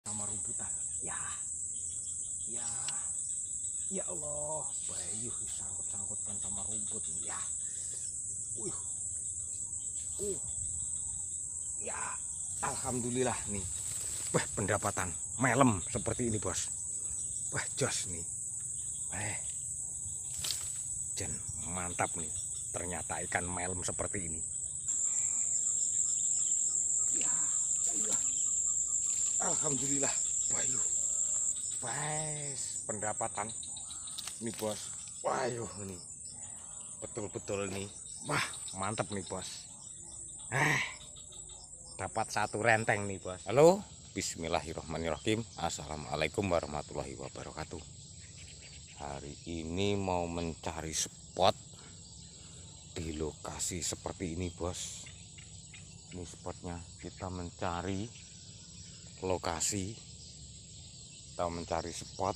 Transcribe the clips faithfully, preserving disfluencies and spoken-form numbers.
sama rumputan. Ya, ya, ya Allah, Bayu sangkut-sangkutkan sama rumput. Ya, uh, uh, ya, alhamdulillah nih. Wah, pendapatan melem seperti ini bos. Wah, jos nih. Eh, jen mantap nih. Ternyata ikan melem seperti ini. Ya, ya. Alhamdulillah, Bayu. Bes, pendapatan ini bos. Waduh ini betul-betul nih. Wah, mantap nih bos. Eh, dapat satu renteng nih bos. Halo, bismillahirrahmanirrahim. Assalamualaikum warahmatullahi wabarakatuh. Hari ini mau mencari spot di lokasi seperti ini bos. Ini spotnya, kita mencari lokasi, kita mencari spot.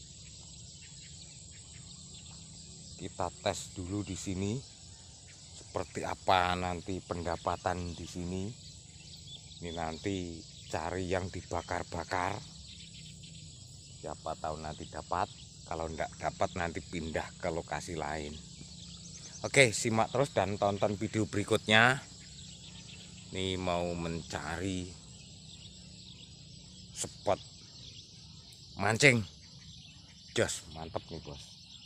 Kita tes dulu di sini seperti apa nanti pendapatan di sini. Ini nanti cari yang dibakar-bakar. Siapa tahu nanti dapat. Kalau enggak dapat nanti pindah ke lokasi lain. Oke, simak terus dan tonton video berikutnya. Ini mau mencari spot mancing. Jos, mantap nih bos.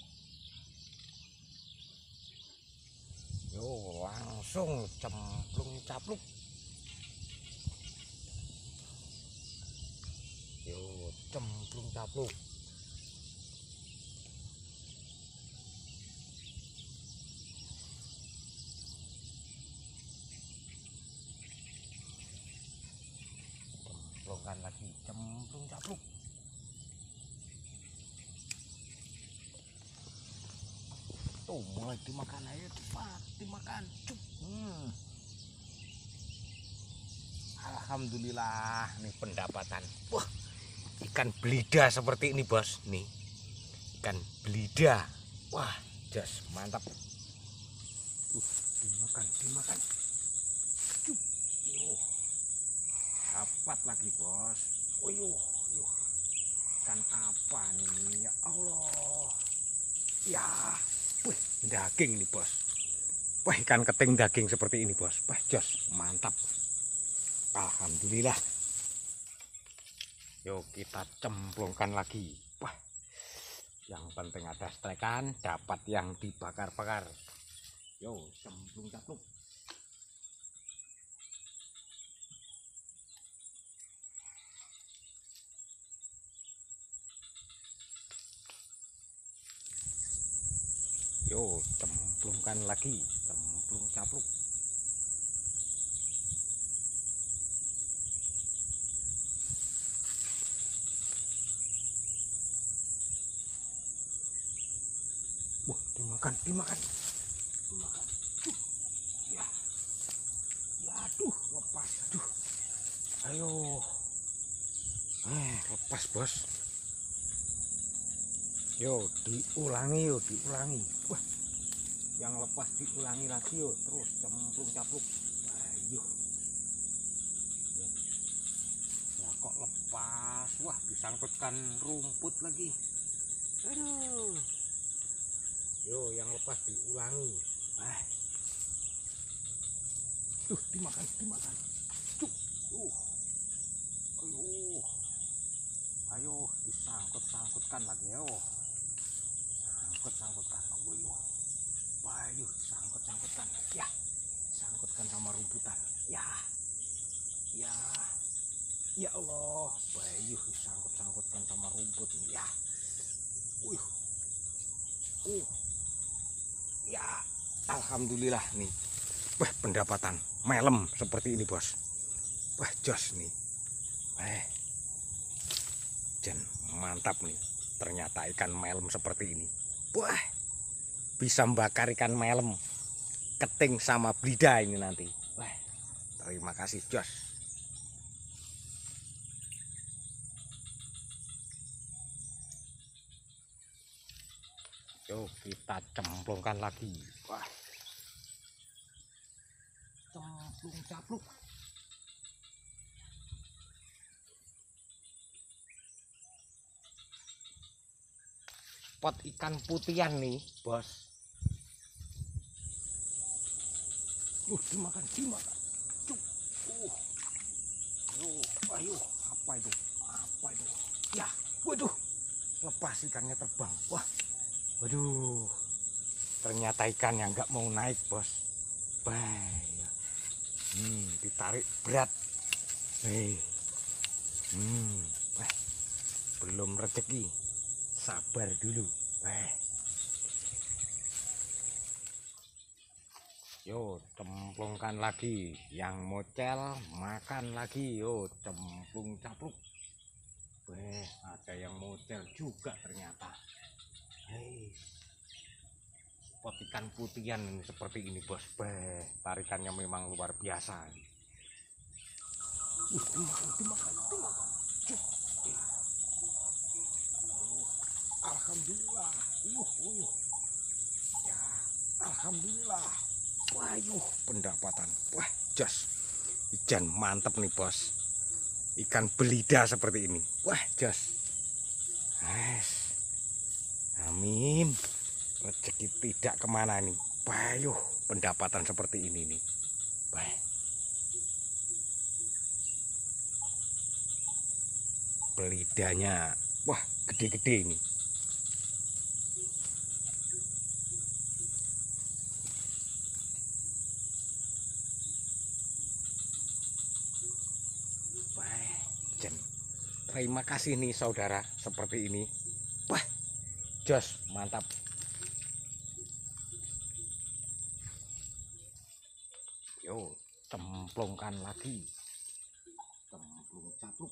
Yo, langsung cemplung capluk. Yo, cemplung capluk. Cemplungkan lagi, cemplung capluk. Tuh, mulai dimakan ayo cepat, dimakan. Cuk. Hmm. Alhamdulillah nih pendapatan. Wah, ikan belida seperti ini bos. Nih, ikan belida. Wah, jas mantap. Uh, dimakan, dimakan. Cuk. Yuh. Dapat lagi bos. Oh yuh, yuh. Ikan apa nih? Ya Allah. Ya, wih, daging nih bos. Wah, ikan keting daging seperti ini bos. Wah, jos mantap. Alhamdulillah. Yuk kita cemplungkan lagi. Wah, yang penting ada strekan, dapat yang dibakar-bakar. Yo, cemplung capluk. Yo, cemplungkan lagi, cemplung capluk. Wah, dimakan, dimakan, dimakan. Uh, ya, ya, aduh, lepas, aduh. Ayo, eh, lepas bos. Yo, diulangi, yo, diulangi. Wah, yang lepas diulangi lagi, yo, terus cemplung capluk. Ayo, ya, ya kok lepas? Wah, disangkutkan rumput lagi. Aduh. Yo, yang lepas diulangi. Eh. Tuh, dimakan, dimakan. Cuk. Uh. Ayo. Ayo, disangkut-sangkutkan lagi yo. Sangkut-sangkutkan. Ayo. Bayu, sangkut-sangkutkan. Ya. Sangkutkan sama rumputan. Ya. Ya. Ya Allah, Bayu sangkut-sangkutkan sama rumput. Ya. Uh. Uh. Ya, alhamdulillah nih. Wah, pendapatan melem seperti ini bos. Wah, jos nih. Eh, jen mantap nih. Ternyata ikan melem seperti ini. Wah, bisa membakar ikan melem, keting sama belida ini nanti. Wah, terima kasih jos. Yuk kita cemplungkan lagi. Wah, cemplung capluk. spot ikan putihan nih, bos. Uh, dimakan, dimakan. Cuk. Uh. Ayo, ayo, apa itu? Apa itu? Ya, waduh. Lepas ikannya terbang. Wah. Waduh. Ternyata ikan yang nggak mau naik, bos. Bahaya. Hmm, ditarik berat. Hei. Hmm. Wah. Belum rezeki. Sabar dulu. Wah. Yo, cemplungkan lagi. Yang mocel makan lagi. Yo, cemplung capluk. Weh, ada yang mocel juga ternyata. Hei, spot ikan putihan ini seperti ini, bos. Beh, tarikannya memang luar biasa. Uh, dimakan, dimakan, dimakan. Cuk. Oh, alhamdulillah. Uh, uh. Ya, alhamdulillah. Wayuh, pendapatan. Wah, jos. Ikan mantep nih, bos. Ikan belida seperti ini. Wah, jos. Nice. Amin. Rezeki tidak kemana nih. Bayuh, pendapatan seperti ini nih. Baik. Belidanya, wah, gede-gede ini. Terima kasih nih saudara, seperti ini. Wah, jos, mantap. Yo, cemplungkan lagi. Cemplung capluk.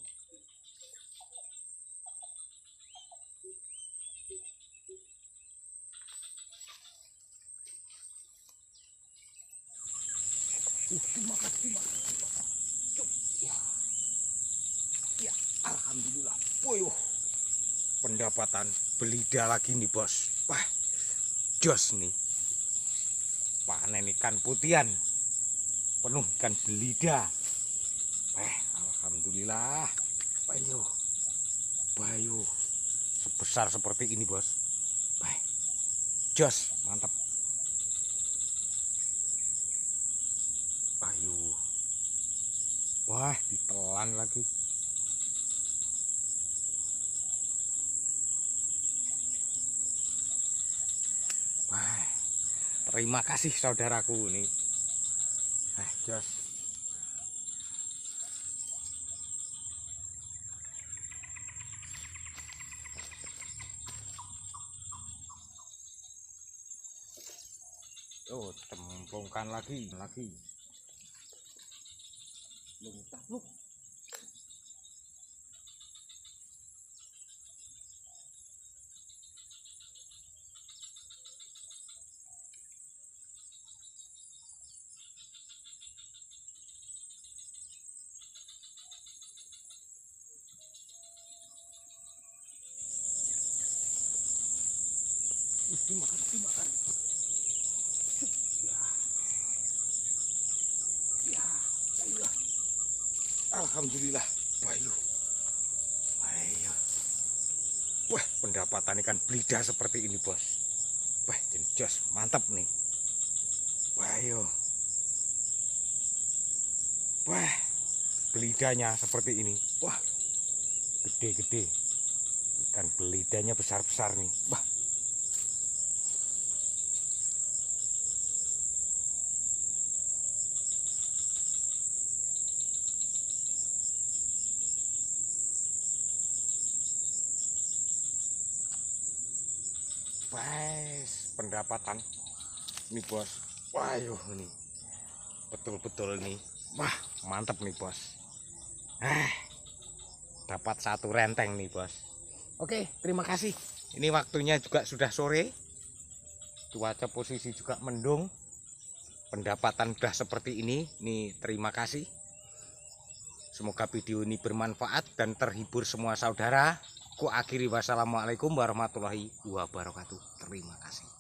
Uh, dimakan, dimakan, dimakan. Cuk, ya. Ya, alhamdulillah. Wuyuh, pendapatan belida lagi nih, bos. Wah, jos nih. Panen ikan putihan. Penuh ikan belida. Eh, alhamdulillah. Bayuh. Bayuh. Sebesar seperti ini, bos. Baik. Jos, mantap. Ayo. Wah, ditelan lagi. Wah, terima kasih saudaraku nih. Eh, jos. Oh, cemplungkan lagi, lagi. Lumpat-lup. Dimakan, dimakan. Ya. Ya, ayo. Alhamdulillah, bayu. Ayo. Wah, pendapatan ikan belida seperti ini, bos. Wah, jos, mantap nih. Bayu. Wah, belidanya seperti ini. Wah, gede-gede. Ikan belidanya besar-besar nih. Wah. Bais, pendapatan ini, bos. Wah, ini betul-betul nih. Wah, mantap nih, bos. Ah, dapat satu renteng nih, bos. Oke, terima kasih. Ini waktunya juga sudah sore. Cuaca posisi juga mendung. Pendapatan sudah seperti ini. Nih, terima kasih. Semoga video ini bermanfaat dan terhibur semua saudara. Ku akhiri, wassalamualaikum warahmatullahi wabarakatuh. Terima kasih.